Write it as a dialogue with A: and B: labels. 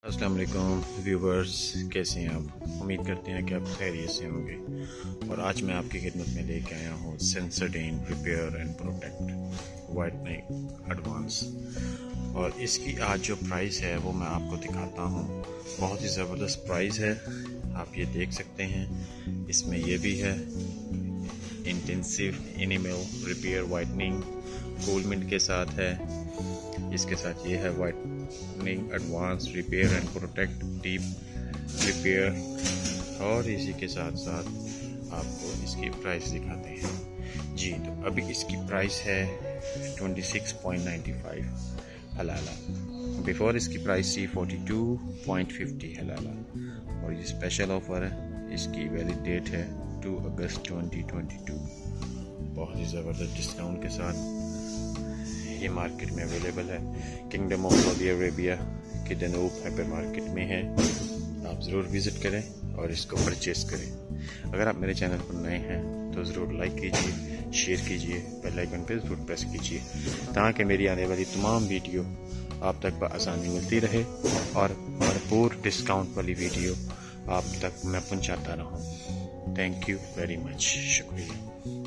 A: अस्सलाम वालेकुम व्यूवर्स, कैसे हैं आप? उम्मीद करते हैं कि आप खैरियत से होंगे। और आज मैं आपकी खिदमत में लेके आया हूँ Sensodyne repair and protect whitening advance. और इसकी आज जो प्राइस है वो मैं आपको दिखाता हूँ। बहुत ही ज़बरदस्त प्राइस है, आप ये देख सकते हैं। इसमें ये भी है intensive enamel repair whitening cool mint के साथ है। इसके साथ ये है whitening advance repair and protect deep repair. और इसी के साथ साथ आपको इसकी प्राइस दिखाते हैं जी। तो अभी इसकी प्राइस है 26.95 हलाला। बिफोर इसकी प्राइस थी 42.50 हलाला। और ये स्पेशल ऑफर है, इसकी वैलिड डेट है 2 अगस्त 2022। बहुत ही ज़बरदस्त डिस्काउंट के साथ ये मार्केट में अवेलेबल है। किंगडम ऑफ सऊदी अरेबिया के डनूब हाइपर मार्केट में है। आप ज़रूर विज़िट करें और इसको परचेज़ करें। अगर आप मेरे चैनल पर नए हैं तो ज़रूर लाइक कीजिए, शेयर कीजिए, बेल आइकन पर ज़रूर प्रेस कीजिए ताकि मेरी आने वाली तमाम वीडियो आप तक बआसानी मिलती रहे और भरपूर डिस्काउंट वाली वीडियो आप तक मैं पहुंचाता रहूं। थैंक यू वेरी मच, शुक्रिया।